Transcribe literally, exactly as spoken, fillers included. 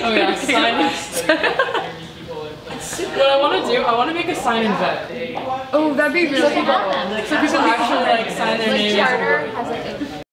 Oh yeah, sign. What I want to do, I want to make a sign in vet. Oh, that'd be really So cool. have them. So people actually like sign their Like names. Charter has like a